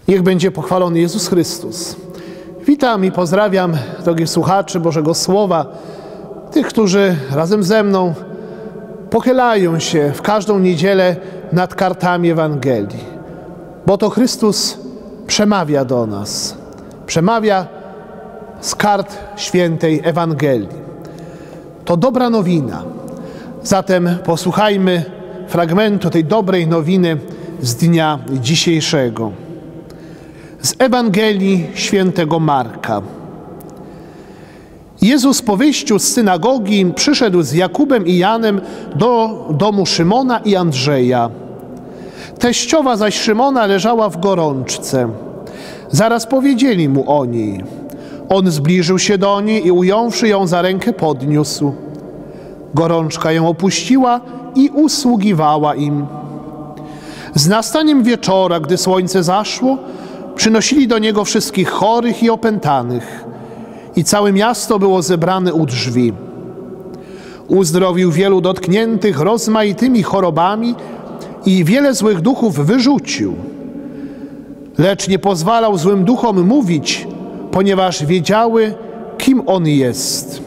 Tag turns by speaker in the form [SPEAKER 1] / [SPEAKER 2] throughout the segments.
[SPEAKER 1] Niech będzie pochwalony Jezus Chrystus. Witam i pozdrawiam drogich słuchaczy Bożego Słowa, tych, którzy razem ze mną pochylają się w każdą niedzielę nad kartami Ewangelii. Bo to Chrystus przemawia do nas. Przemawia z kart świętej Ewangelii. To dobra nowina. Zatem posłuchajmy fragmentu tej dobrej nowiny z dnia dzisiejszego. Z Ewangelii świętego Marka. Jezus po wyjściu z synagogi przyszedł z Jakubem i Janem do domu Szymona i Andrzeja. Teściowa zaś Szymona leżała w gorączce. Zaraz powiedzieli mu o niej. On zbliżył się do niej i ująwszy ją za rękę podniósł. Gorączka ją opuściła i usługiwała im. Z nastaniem wieczora, gdy słońce zaszło, przynosili do niego wszystkich chorych i opętanych i całe miasto było zebrane u drzwi. Uzdrowił wielu dotkniętych rozmaitymi chorobami i wiele złych duchów wyrzucił. Lecz nie pozwalał złym duchom mówić, ponieważ wiedziały, kim on jest.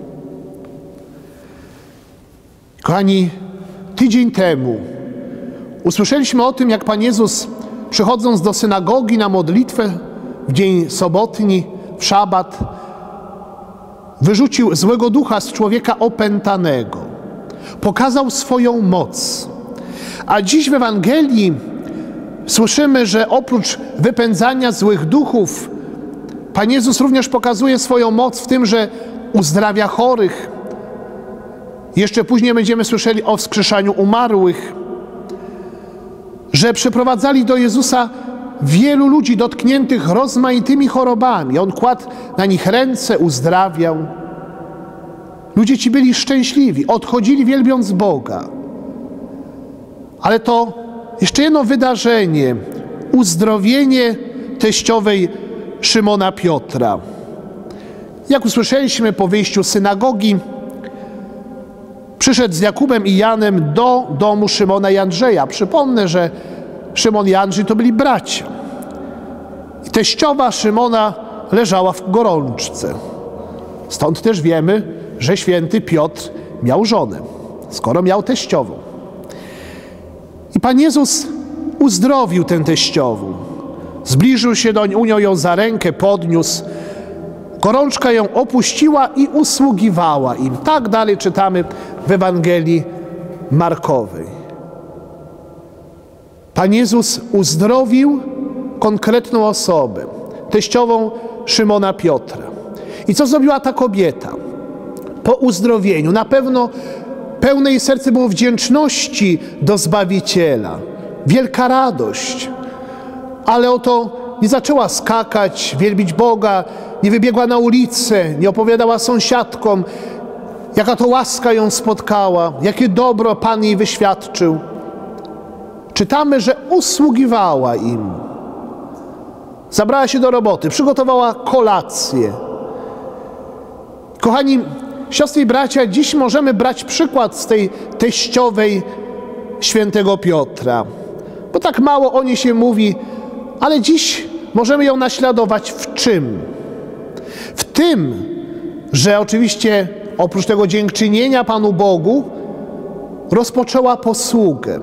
[SPEAKER 1] Kochani, tydzień temu usłyszeliśmy o tym, jak Pan Jezus, przychodząc do synagogi na modlitwę w dzień sobotni, w szabat, wyrzucił złego ducha z człowieka opętanego. Pokazał swoją moc. A dziś w Ewangelii słyszymy, że oprócz wypędzania złych duchów, Pan Jezus również pokazuje swoją moc w tym, że uzdrawia chorych. Jeszcze później będziemy słyszeli o wskrzeszaniu umarłych, że przyprowadzali do Jezusa wielu ludzi dotkniętych rozmaitymi chorobami. On kładł na nich ręce, uzdrawiał. Ludzie ci byli szczęśliwi, odchodzili wielbiąc Boga. Ale to jeszcze jedno wydarzenie, uzdrowienie teściowej Szymona Piotra. Jak usłyszeliśmy po wyjściu z synagogi, przyszedł z Jakubem i Janem do domu Szymona i Andrzeja. Przypomnę, że Szymon i Andrzej to byli bracia. I teściowa Szymona leżała w gorączce. Stąd też wiemy, że święty Piotr miał żonę, skoro miał teściową. I Pan Jezus uzdrowił tę teściową. Zbliżył się do niej, ujął ją za rękę, podniósł. Gorączka ją opuściła i usługiwała im. Tak dalej czytamy w Ewangelii Markowej. Pan Jezus uzdrowił konkretną osobę, teściową Szymona Piotra. I co zrobiła ta kobieta? Po uzdrowieniu na pewno pełne jej serce było wdzięczności do Zbawiciela. Wielka radość. Ale oto nie zaczęła skakać, wielbić Boga, nie wybiegła na ulicę, nie opowiadała sąsiadkom, jaka to łaska ją spotkała, jakie dobro Pan jej wyświadczył. Czytamy, że usługiwała im. Zabrała się do roboty, przygotowała kolację. Kochani, siostry i bracia, dziś możemy brać przykład z tej teściowej świętego Piotra. Bo tak mało o niej się mówi, ale dziś możemy ją naśladować w czym? W tym, że oczywiście oprócz tego dziękczynienia Panu Bogu rozpoczęła posługę.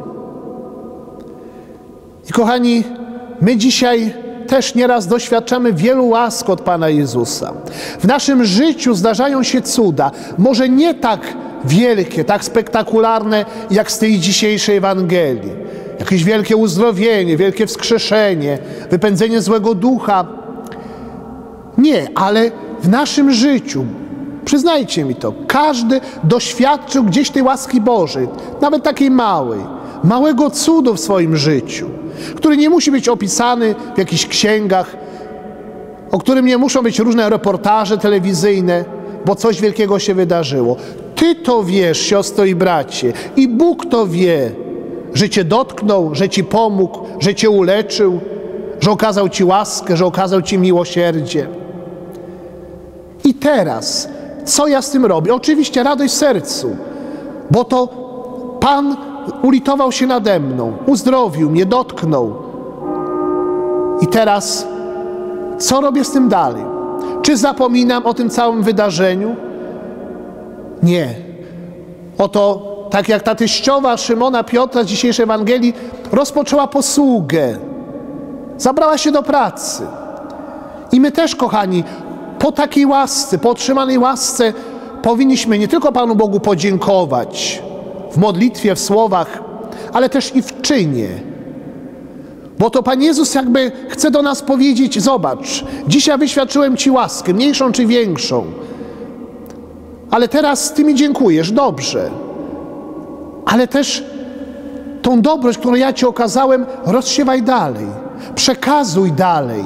[SPEAKER 1] I kochani, my dzisiaj też nieraz doświadczamy wielu łask od Pana Jezusa. W naszym życiu zdarzają się cuda, może nie tak wielkie, tak spektakularne, jak z tej dzisiejszej Ewangelii. Jakieś wielkie uzdrowienie, wielkie wskrzeszenie, wypędzenie złego ducha. Nie, ale w naszym życiu, przyznajcie mi to, każdy doświadczył gdzieś tej łaski Bożej, nawet takiej małej, małego cudu w swoim życiu, który nie musi być opisany w jakichś księgach, o którym nie muszą być różne reportaże telewizyjne, bo coś wielkiego się wydarzyło. Ty to wiesz, siostro i bracie, i Bóg to wie, że cię dotknął, że ci pomógł, że cię uleczył, że okazał ci łaskę, że okazał ci miłosierdzie. I teraz, co ja z tym robię? Oczywiście radość w sercu, bo to Pan ulitował się nade mną, uzdrowił mnie, dotknął. I teraz, co robię z tym dalej? Czy zapominam o tym całym wydarzeniu? Nie. Oto, tak jak ta teściowa Szymona Piotra z dzisiejszej Ewangelii, rozpoczęła posługę. Zabrała się do pracy. I my też, kochani, po takiej łasce, po otrzymanej łasce powinniśmy nie tylko Panu Bogu podziękować w modlitwie, w słowach, ale też i w czynie. Bo to Pan Jezus jakby chce do nas powiedzieć: zobacz, dzisiaj wyświadczyłem Ci łaskę, mniejszą czy większą, ale teraz Ty mi dziękujesz, dobrze. Ale też tą dobrość, którą ja Ci okazałem, rozsiewaj dalej, przekazuj dalej.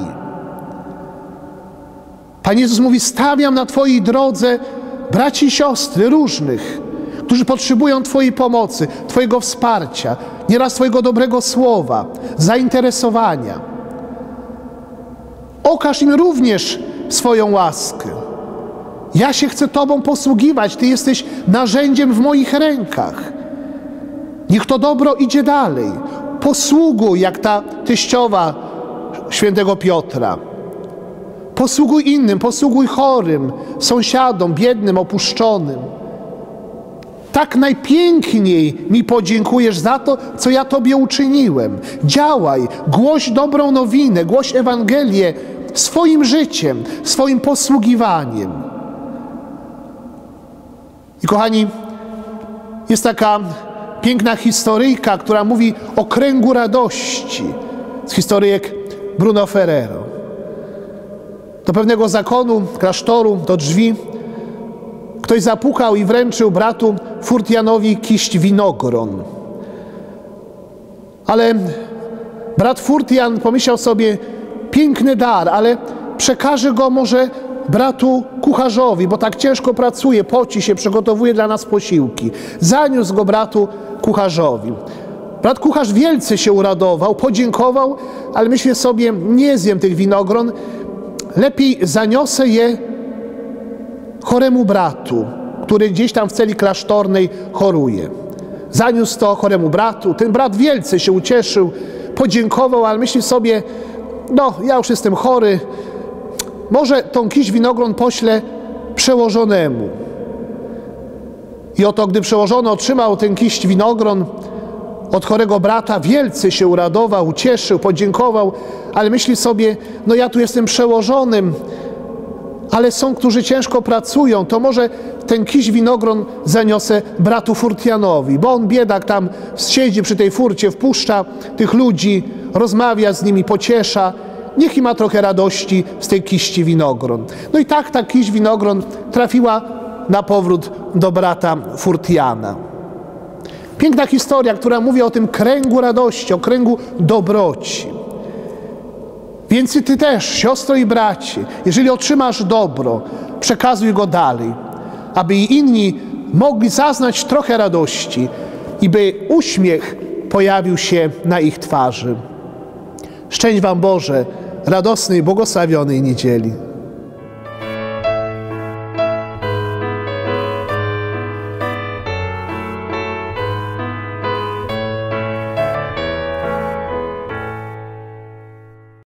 [SPEAKER 1] Pan Jezus mówi: stawiam na Twojej drodze braci i siostry różnych, którzy potrzebują Twojej pomocy, Twojego wsparcia, nieraz Twojego dobrego słowa, zainteresowania. Okaż im również swoją łaskę. Ja się chcę Tobą posługiwać, Ty jesteś narzędziem w moich rękach. Niech to dobro idzie dalej. Posługuj, jak ta teściowa świętego Piotra. Posługuj innym, posługuj chorym, sąsiadom, biednym, opuszczonym. Tak najpiękniej mi podziękujesz za to, co ja Tobie uczyniłem. Działaj, głoś dobrą nowinę, głoś Ewangelię swoim życiem, swoim posługiwaniem. I kochani, jest taka piękna historyjka, która mówi o kręgu radości, z historyjek Bruno Ferrero. Do pewnego zakonu, klasztoru, do drzwi ktoś zapukał i wręczył bratu Furtianowi kiść winogron. Ale brat Furtian pomyślał sobie: piękny dar, ale przekaże go może bratu kucharzowi, bo tak ciężko pracuje, poci się, przygotowuje dla nas posiłki. Zaniósł go bratu kucharzowi. Brat kucharz wielce się uradował, podziękował, ale myślę sobie: nie zjem tych winogron, lepiej zaniosę je choremu bratu, który gdzieś tam w celi klasztornej choruje. Zaniósł to choremu bratu. Ten brat wielce się ucieszył, podziękował, ale myśli sobie: no, ja już jestem chory, może tą kiść winogron poślę przełożonemu. I oto, gdy przełożony otrzymał ten kiść winogron od chorego brata, wielce się uradował, ucieszył, podziękował, ale myśli sobie: no ja tu jestem przełożonym, ale są, którzy ciężko pracują, to może ten kiść winogron zaniosę bratu Furtianowi, bo on, biedak, tam siedzi przy tej furcie, wpuszcza tych ludzi, rozmawia z nimi, pociesza. Niech i ma trochę radości z tej kiści winogron. No i tak ta kiść winogron trafiła na powrót do brata Furtiana. Piękna historia, która mówi o tym kręgu radości, o kręgu dobroci. Więc i Ty też, siostro i bracie, jeżeli otrzymasz dobro, przekazuj go dalej, aby i inni mogli zaznać trochę radości i by uśmiech pojawił się na ich twarzy. Szczęść Wam Boże, radosnej, błogosławionej niedzieli.